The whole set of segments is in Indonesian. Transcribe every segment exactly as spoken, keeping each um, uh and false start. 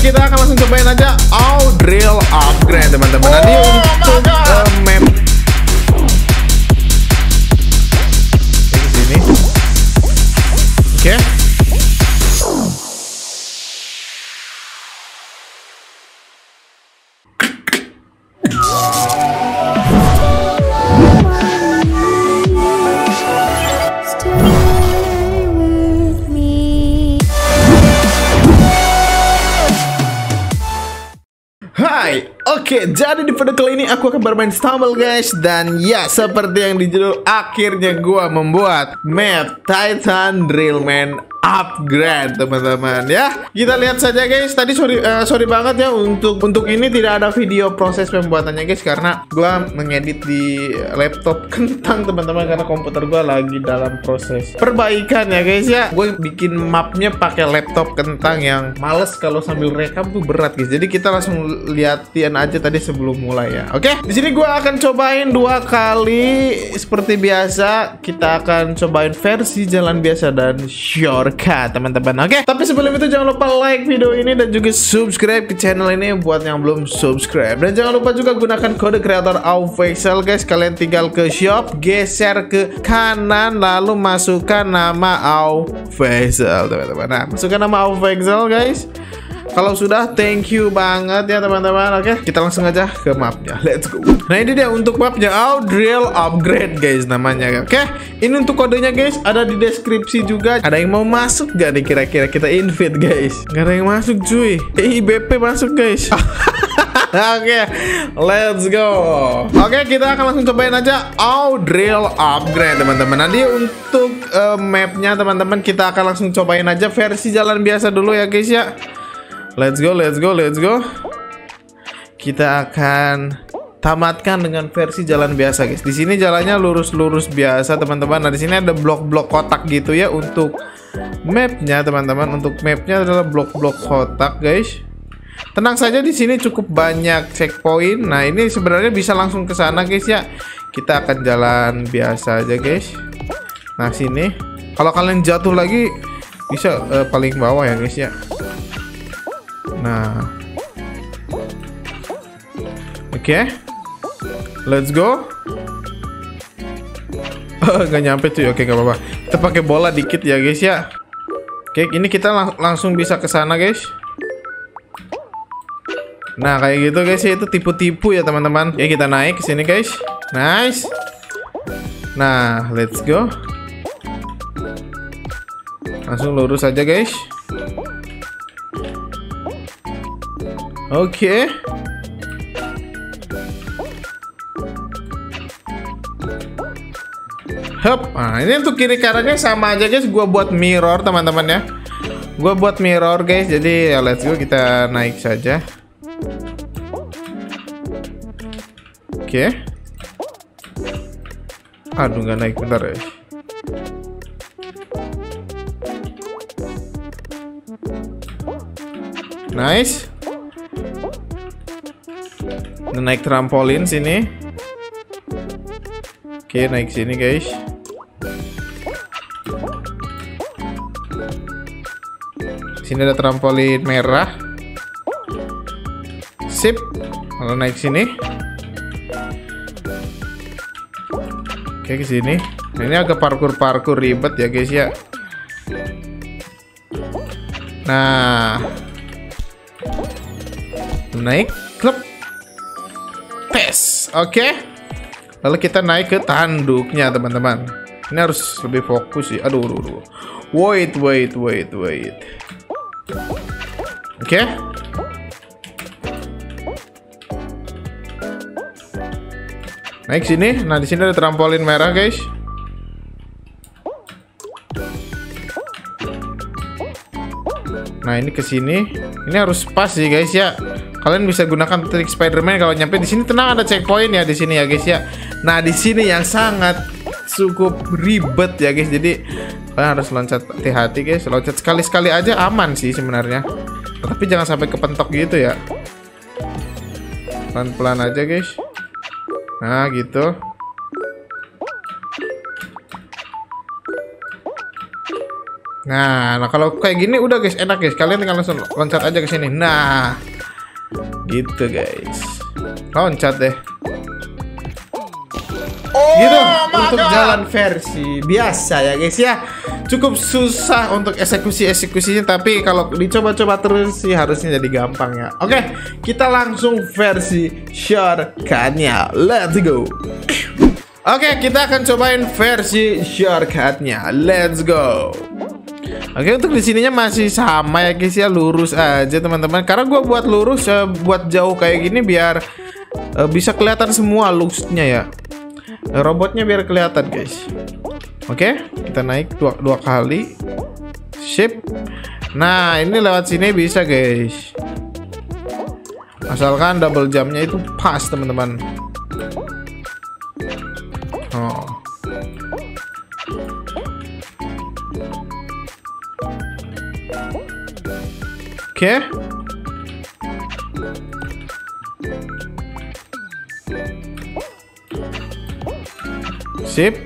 kita akan langsung cobain aja Outdrill Upgrade teman-teman. Nah, ini untuk uh, map di sini. Oke. Okay. Hai, oke, okay, jadi di video kali ini aku akan bermain Stumble guys. Dan ya, seperti yang di judul, akhirnya gua membuat map Titan Drillman Upgrade teman-teman ya. Kita lihat saja guys. Tadi sorry uh, sorry banget ya untuk untuk ini tidak ada video proses pembuatannya guys, karena gua mengedit di laptop kentang teman-teman, karena komputer gua lagi dalam proses perbaikan ya guys ya. Gue bikin mapnya pakai laptop kentang yang males kalau sambil rekam tuh berat guys. Jadi kita langsung liatin aja tadi sebelum mulai ya. Oke, di sini gua akan cobain dua kali seperti biasa. Kita akan cobain versi jalan biasa dan short teman-teman. Oke, okay? Tapi sebelum itu jangan lupa like video ini dan juga subscribe ke channel ini buat yang belum subscribe. Dan jangan lupa juga gunakan kode kreator Aufaisal guys. Kalian tinggal ke shop, geser ke kanan, lalu masukkan nama Aufaisal teman-teman. Nah, masukkan nama Aufaisal guys. Kalau sudah, thank you banget ya teman-teman. Oke, kita langsung aja ke mapnya. Let's go. Nah, ini dia untuk mapnya, Outdrill Upgrade guys namanya. Oke, ini untuk kodenya guys, ada di deskripsi juga. Ada yang mau masuk gak nih kira-kira? Kita invite guys. Gak ada yang masuk cuy. I B P masuk guys. Oke, okay, let's go. Oke, okay, kita akan langsung cobain aja Outdrill Upgrade teman-teman. Nanti untuk uh, mapnya teman-teman, kita akan langsung cobain aja versi jalan biasa dulu ya guys ya. Let's go, let's go, let's go. Kita akan tamatkan dengan versi jalan biasa, guys. Di sini jalannya lurus-lurus biasa, teman-teman. Nah, di sini ada blok-blok kotak gitu ya untuk mapnya, teman-teman. Untuk mapnya adalah blok-blok kotak, guys. Tenang saja, di sini cukup banyak checkpoint. Nah, ini sebenarnya bisa langsung ke sana, guys ya. Kita akan jalan biasa aja, guys. Nah, sini. Kalau kalian jatuh lagi, bisa uh, paling bawah ya, guys ya. Nah, oke, okay. Let's go. Gak nyampe tuh, oke okay, gak apa-apa. Kita pakai bola dikit ya guys ya. Oke, okay, ini kita lang langsung bisa ke sana guys. Nah kayak gitu guys ya, itu tipu-tipu ya teman-teman. Oke, okay, kita naik ke sini guys. Nice. Nah, let's go. Langsung lurus aja guys. Oke, okay. Hup. Nah, ini untuk kiri kanannya sama aja guys. Gua buat mirror teman-teman ya. Gua buat mirror guys. Jadi ya let's go, kita naik saja. Oke. Okay. Aduh, nggak naik, bentar ya. Nice. Naik trampolin sini. Oke, naik sini guys. Sini ada trampolin merah. Sip. Lalu naik sini. Oke, ke sini. Nah, ini agak parkur-parkur ribet ya guys ya. Nah. Naik, klub. Tes, oke. Okay. Lalu kita naik ke tanduknya teman-teman. Ini harus lebih fokus sih. Aduh, aduh, aduh. Wait, wait, wait, wait. Oke. Okay. Naik sini. Nah, di sini ada trampolin merah guys. Nah, ini ke sini. Ini harus pas sih guys ya. Kalian bisa gunakan trik Spider-Man kalau nyampe di sini. Tenang, ada checkpoint ya di sini ya guys ya. Nah, di sini yang sangat cukup ribet ya guys. Jadi kalian harus loncat hati-hati guys. Loncat sekali-sekali aja aman sih sebenarnya. Tapi jangan sampai kepentok gitu ya. Pelan-pelan aja guys. Nah, gitu. Nah, nah kalau kayak gini udah guys, enak guys. Kalian tinggal langsung loncat aja ke sini. Nah, gitu guys. Loncat deh. Oh, gitu untuk God. Jalan versi biasa ya guys ya. Cukup susah untuk eksekusi-eksekusinya, tapi kalau dicoba-coba terus sih harusnya jadi gampang ya. Oke, kita langsung versi shortcut-nya. Let's go. Oke, kita akan cobain versi shortcut-nya. Let's go. Oke, untuk di sininya masih sama ya guys ya, lurus aja teman-teman. Karena gua buat lurus, uh, buat jauh kayak gini biar uh, bisa kelihatan semua looks-nya ya. Robotnya biar kelihatan guys. Oke, kita naik dua, dua kali. Sip. Nah, ini lewat sini bisa guys. Asalkan double jumpnya itu pas teman-teman. Oh. Oke. Sip.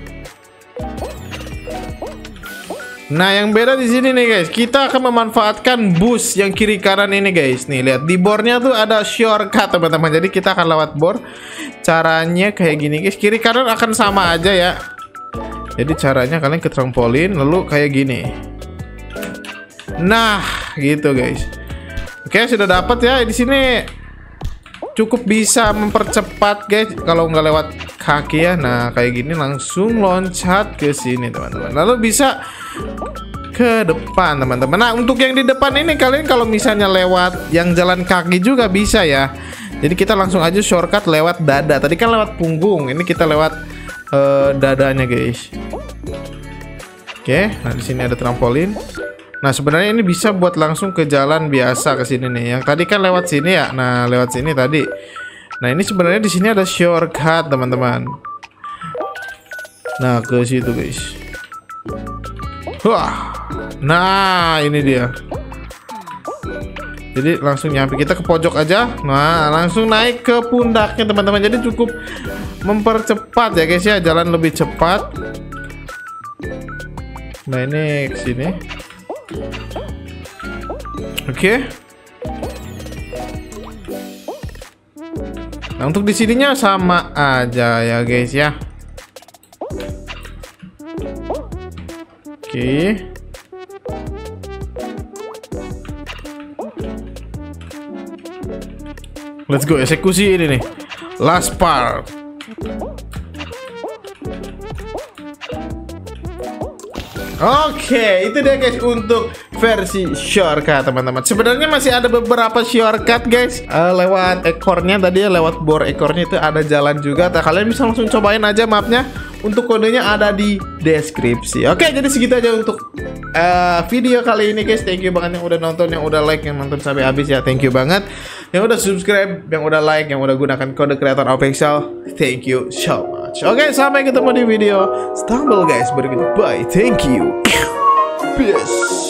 Nah, yang beda di sini nih guys, kita akan memanfaatkan bus yang kiri kanan ini guys. Nih, lihat di boardnya tuh ada shortcut teman-teman. Jadi kita akan lewat board. Caranya kayak gini guys, kiri kanan akan sama aja ya. Jadi caranya kalian ke trampolin lalu kayak gini. Nah, gitu guys. Oke, sudah dapat ya di sini. Cukup bisa mempercepat guys kalau nggak lewat kaki ya. Nah, kayak gini langsung loncat ke sini teman-teman. Lalu bisa ke depan teman-teman. Nah, untuk yang di depan ini kalian kalau misalnya lewat yang jalan kaki juga bisa ya. Jadi kita langsung aja shortcut lewat dada. Tadi kan lewat punggung, ini kita lewat uh, dadanya guys. Oke, nah di sini ada trampolin. Nah, sebenarnya ini bisa buat langsung ke jalan biasa ke sini nih. Yang tadi kan lewat sini ya. Nah, lewat sini tadi. Nah, ini sebenarnya di sini ada shortcut, teman-teman. Nah, ke situ, guys. Wah. Nah, ini dia. Jadi langsung nyampe, kita ke pojok aja. Nah, langsung naik ke pundaknya, teman-teman. Jadi cukup mempercepat ya, guys ya. Jalan lebih cepat. Nah, ini ke sini. Oke. Nah, untuk di sininya sama aja ya guys ya. Oke. Let's go, eksekusi ini nih. Last part. Oke, itu dia guys untuk versi shortcut teman-teman. Sebenarnya masih ada beberapa shortcut guys. Uh, lewat ekornya tadi ya, lewat bor ekornya itu ada jalan juga. Nah, kalian bisa langsung cobain aja mapnya. Untuk kodenya ada di deskripsi. Oke, jadi segitu aja untuk uh, video kali ini guys. Thank you banget yang udah nonton, yang udah like, yang nonton sampai habis ya. Thank you banget. Yang udah subscribe, yang udah like, yang udah gunakan kode kreator official. Thank you so much. Oke, sampai ketemu di video Stumble guys berikutnya. Bye. Thank you. Peace.